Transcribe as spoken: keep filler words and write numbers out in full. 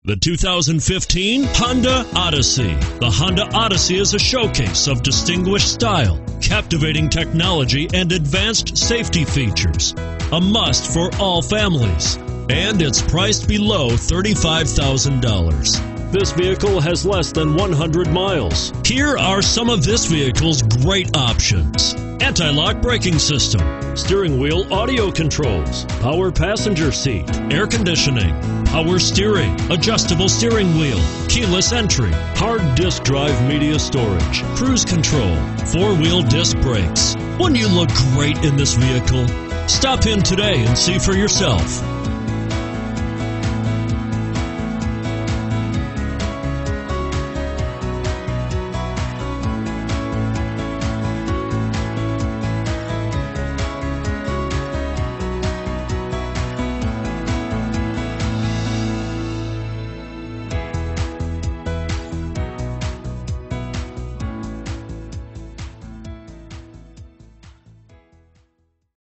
The two thousand fifteen Honda Odyssey. The Honda Odyssey is a showcase of distinguished style, captivating technology, and advanced safety features. A must for all families. And it's priced below thirty-five thousand dollars. This vehicle has less than one hundred miles. Here are some of this vehicle's great options: anti-lock braking system, steering wheel audio controls, power passenger seat, air conditioning, power steering, adjustable steering wheel, keyless entry, hard disk drive media storage, cruise control, four-wheel disc brakes. Wouldn't you look great in this vehicle? Stop in today and see for yourself.